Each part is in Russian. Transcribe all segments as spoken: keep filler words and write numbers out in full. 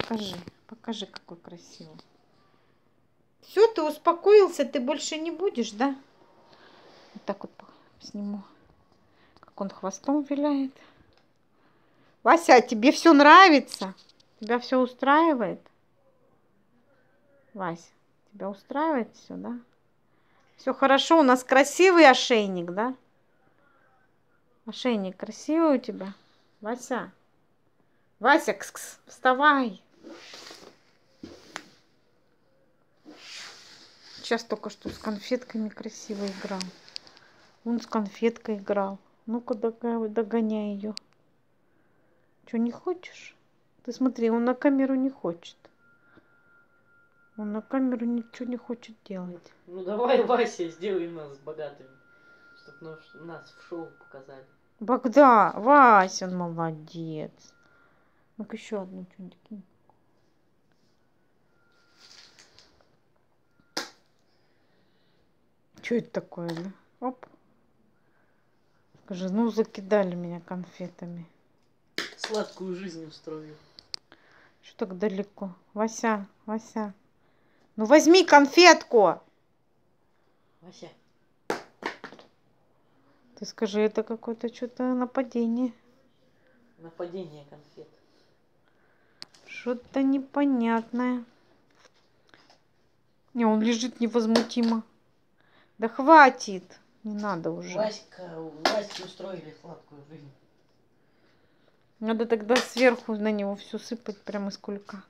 покажи. Покажи, какой красивый. Все, ты успокоился, ты больше не будешь, да? Вот так вот сниму, как он хвостом виляет. Вася, тебе все нравится? Тебя все устраивает? Вася, тебя устраивает все, да? Все хорошо, у нас красивый ошейник, да? Ошейник красивый у тебя? Вася, Вася, кс-кс, вставай. Сейчас только что с конфетками красиво играл. Он с конфеткой играл. Ну-ка, догоняй ее. Что, не хочешь? Ты смотри, он на камеру не хочет. Он на камеру ничего не хочет делать. Ну давай, Вася, сделай нас богатыми. Чтоб нас в шоу показали. Богда, Вася, он молодец. Ну-ка еще одну что-нибудь кинь. Что это такое, да? Оп. Скажи, ну закидали меня конфетами. Сладкую жизнь устрою. Что так далеко? Вася, Вася. Ну возьми конфетку. Вася. Ты скажи, это какое-то что-то нападение. Нападение конфет. Что-то непонятное. Не, он лежит невозмутимо. Да хватит. Не надо уже. Васька, Ваське устроили сладкую жизнь. Надо тогда сверху на него все сыпать прямо из кулька.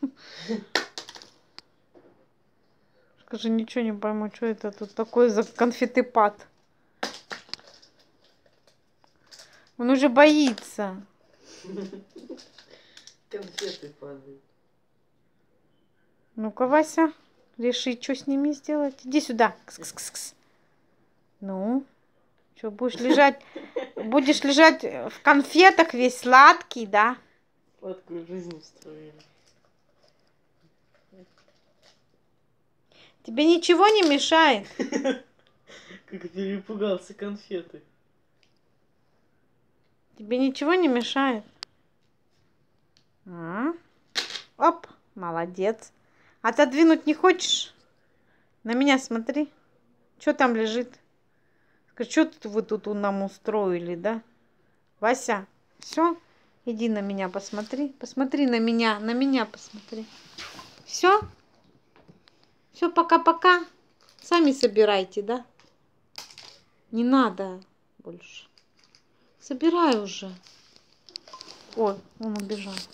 Скажи, ничего не пойму, что это тут такое за конфетепад. Он уже боится. Конфеты падают. Ну-ка, Вася, реши, что с ними сделать. Иди сюда. Кс-кс-кс. Ну, что, будешь лежать, будешь лежать в конфетах весь сладкий, да? Сладкую жизнь устроили. Тебе ничего не мешает? Как перепугался конфеты. Тебе ничего не мешает? А? Оп, молодец. Отодвинуть не хочешь? На меня смотри. Что там лежит? Скажи, что вы тут нам устроили, да? Вася, все? Иди на меня посмотри. Посмотри на меня, на меня посмотри. Все? Все, пока-пока. Сами собирайте, да? Не надо больше. Собирай уже. Ой, он убежал.